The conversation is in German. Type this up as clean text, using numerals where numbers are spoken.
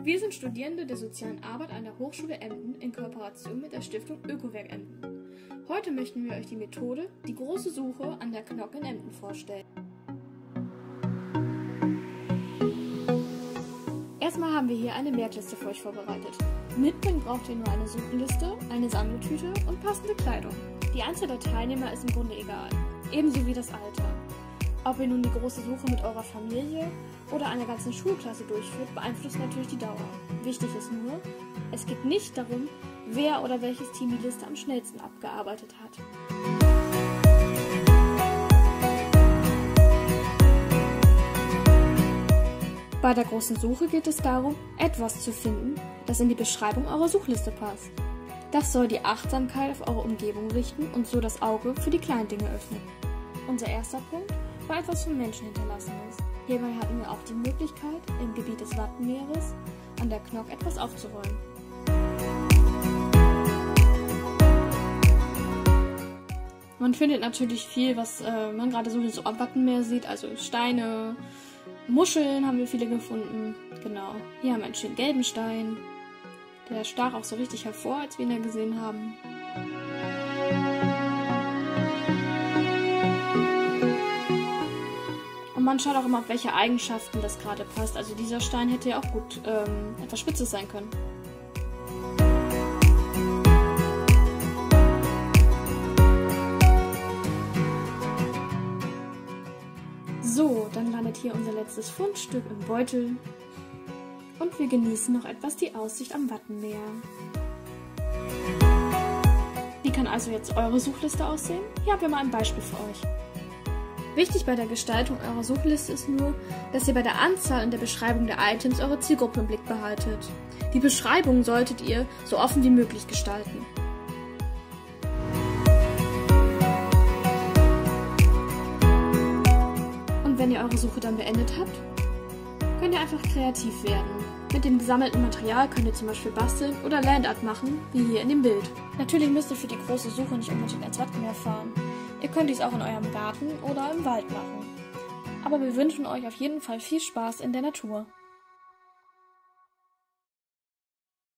Wir sind Studierende der Sozialen Arbeit an der Hochschule Emden in Kooperation mit der Stiftung Ökowerk Emden. Heute möchten wir euch die Methode Die große Suche an der KNOC in Emden vorstellen. Erstmal haben wir hier eine Merkliste für euch vorbereitet. Mitbringen braucht ihr nur eine Suchenliste, eine Sammeltüte und passende Kleidung. Die Anzahl der Teilnehmer ist im Grunde egal, ebenso wie das Alter. Ob ihr nun die große Suche mit eurer Familie oder einer ganzen Schulklasse durchführt, beeinflusst natürlich die Dauer. Wichtig ist nur, es geht nicht darum, wer oder welches Team die Liste am schnellsten abgearbeitet hat. Bei der großen Suche geht es darum, etwas zu finden, das in die Beschreibung eurer Suchliste passt. Das soll die Achtsamkeit auf eure Umgebung richten und so das Auge für die kleinen Dinge öffnen. Unser erster Punkt war etwas vom Menschen Hinterlassenes. Hierbei hatten wir auch die Möglichkeit, im Gebiet des Wattenmeeres an der KNOC etwas aufzuräumen. Man findet natürlich viel, was man gerade sowieso am Wattenmeer sieht, also Steine, Muscheln haben wir viele gefunden. Genau, hier haben wir einen schönen gelben Stein. Der stach auch so richtig hervor, als wir ihn ja gesehen haben. Und man schaut auch immer, auf welche Eigenschaften das gerade passt. Also dieser Stein hätte ja auch gut etwas Spitzes sein können. So, dann landet hier unser letztes Fundstück im Beutel. Und wir genießen noch etwas die Aussicht am Wattenmeer. Wie kann also jetzt eure Suchliste aussehen? Hier haben wir mal ein Beispiel für euch. Wichtig bei der Gestaltung eurer Suchliste ist nur, dass ihr bei der Anzahl und der Beschreibung der Items eure Zielgruppe im Blick behaltet. Die Beschreibung solltet ihr so offen wie möglich gestalten. Und wenn ihr eure Suche dann beendet habt, könnt ihr einfach kreativ werden. Mit dem gesammelten Material könnt ihr zum Beispiel basteln oder Landart machen, wie hier in dem Bild. Natürlich müsst ihr für die große Suche nicht unbedingt ans Wattenmeer fahren. Ihr könnt dies auch in eurem Garten oder im Wald machen. Aber wir wünschen euch auf jeden Fall viel Spaß in der Natur.